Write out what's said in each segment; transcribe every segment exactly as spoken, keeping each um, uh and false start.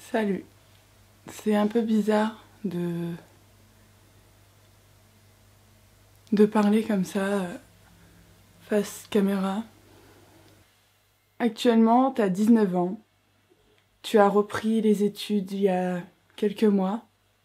Salut. C'est un peu bizarre de de parler comme ça face caméra. Actuellement, t'as dix-neuf ans. Tu as repris les études il y a quelques mois.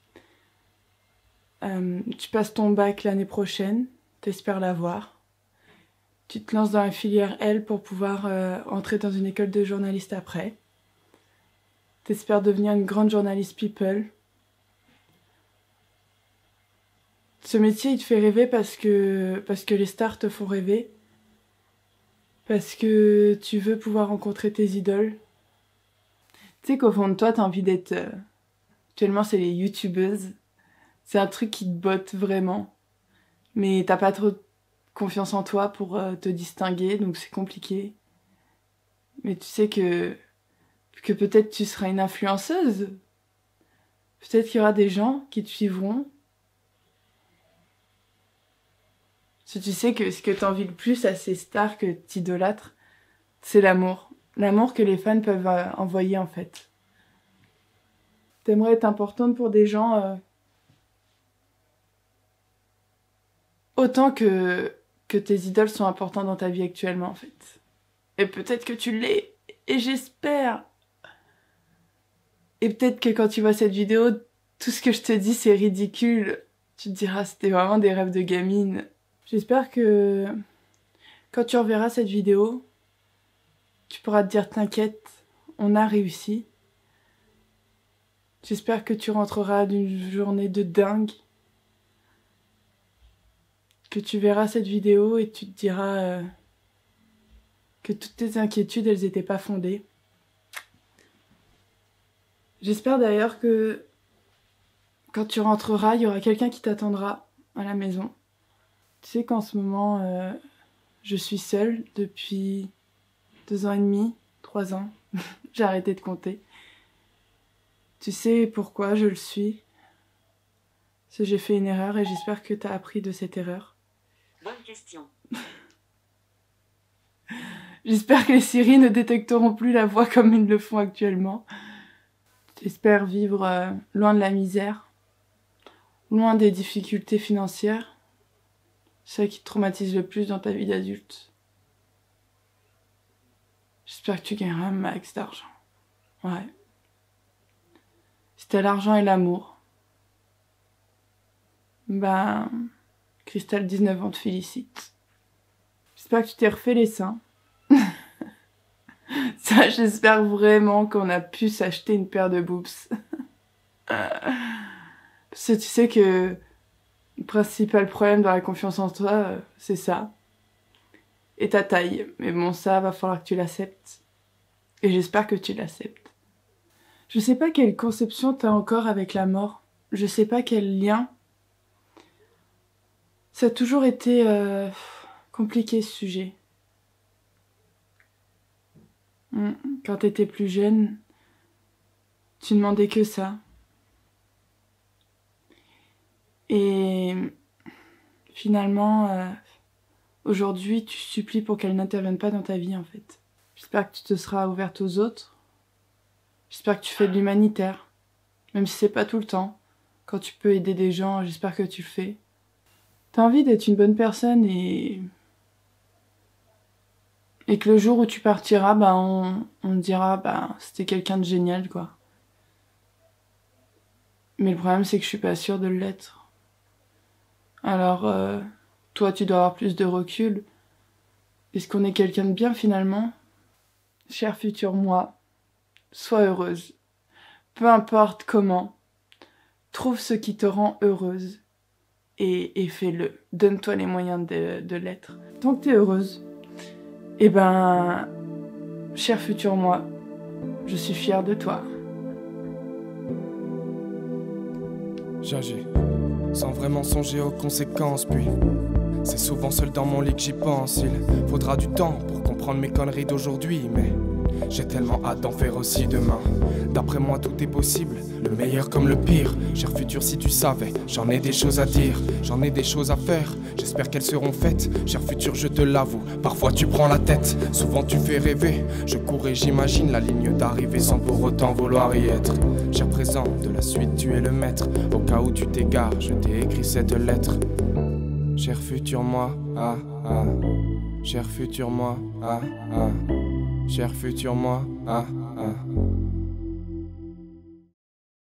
Euh, tu passes ton bac l'année prochaine. T'espères l'avoir. Tu te lances dans la filière L pour pouvoir euh, entrer dans une école de journaliste après. T'espères devenir une grande journaliste people. Ce métier, il te fait rêver parce que, parce que les stars te font rêver. Parce que tu veux pouvoir rencontrer tes idoles. Tu sais qu'au fond de toi, t'as envie d'être... Euh... Actuellement, c'est les youtubeuses. C'est un truc qui te botte vraiment. Mais t'as pas trop confiance en toi pour euh, te distinguer, donc c'est compliqué. Mais tu sais que... que peut-être tu seras une influenceuse. Peut-être qu'il y aura des gens qui te suivront. Si tu sais que ce que t'envies le plus à ces stars que t'idolâtres, c'est l'amour. L'amour que les fans peuvent euh, envoyer en fait. T'aimerais être importante pour des gens euh, autant que, que tes idoles sont importantes dans ta vie actuellement en fait. Et peut-être que tu l'es, et j'espère. Et peut-être que quand tu vois cette vidéo, tout ce que je te dis c'est ridicule. Tu te diras c'était vraiment des rêves de gamine. J'espère que quand tu reverras cette vidéo, tu pourras te dire t'inquiète, on a réussi. J'espère que tu rentreras d'une journée de dingue. Que tu verras cette vidéo et tu te diras euh, que toutes tes inquiétudes, elles n'étaient pas fondées. J'espère d'ailleurs que quand tu rentreras, il y aura quelqu'un qui t'attendra à la maison. Tu sais qu'en ce moment, euh, je suis seule depuis deux ans et demi, trois ans. J'ai arrêté de compter. Tu sais pourquoi je le suis? Parce que j'ai fait une erreur et j'espère que tu as appris de cette erreur. Bonne question. J'espère que les Siri ne détecteront plus la voix comme ils le font actuellement. J'espère vivre euh, loin de la misère, loin des difficultés financières. C'est ça qui te traumatise le plus dans ta vie d'adulte. J'espère que tu gagneras un max d'argent. Ouais. Si t'as l'argent et l'amour, ben, Cristal, dix-neuf ans, te félicite. J'espère que tu t'es refait les seins. Ça, j'espère vraiment qu'on a pu s'acheter une paire de boobs. Parce que tu sais que le principal problème dans la confiance en toi, c'est ça. Et ta taille. Mais bon, ça, va falloir que tu l'acceptes. Et j'espère que tu l'acceptes. Je sais pas quelle conception t'as encore avec la mort. Je sais pas quel lien. Ça a toujours été euh, compliqué, ce sujet. Quand t'étais plus jeune, tu demandais que ça. Et finalement, euh, aujourd'hui, tu supplies pour qu'elle n'intervienne pas dans ta vie, en fait. J'espère que tu te seras ouverte aux autres. J'espère que tu fais de l'humanitaire. Même si c'est pas tout le temps. Quand tu peux aider des gens, j'espère que tu le fais. T'as envie d'être une bonne personne et... Et que le jour où tu partiras, bah on, on te dira, bah c'était quelqu'un de génial, quoi. Mais le problème, c'est que je suis pas sûre de l'être. Alors, euh, toi, tu dois avoir plus de recul. Est-ce qu'on est quelqu'un de bien, finalement? Cher futur moi, sois heureuse. Peu importe comment. Trouve ce qui te rend heureuse. Et, et fais-le. Donne-toi les moyens de, de l'être. Tant que t'es heureuse, eh ben, cher futur moi, je suis fière de toi. J'agis, sans vraiment songer aux conséquences, puis c'est souvent seul dans mon lit que j'y pense. Il faudra du temps pour comprendre mes conneries d'aujourd'hui, mais J'ai tellement hâte d'en faire aussi demain. D'après moi tout est possible, le meilleur comme le pire. Cher futur si tu savais, j'en ai des choses à dire, j'en ai des choses à faire. J'espère qu'elles seront faites, cher futur je te l'avoue. Parfois tu prends la tête, souvent tu fais rêver. Je cours et j'imagine la ligne d'arrivée sans pour autant vouloir y être. Cher présent, de la suite tu es le maître. Au cas où tu t'égares, je t'ai écrit cette lettre. Cher futur moi, ah ah. Cher futur moi, ah ah. Cher futur moi, ah ah.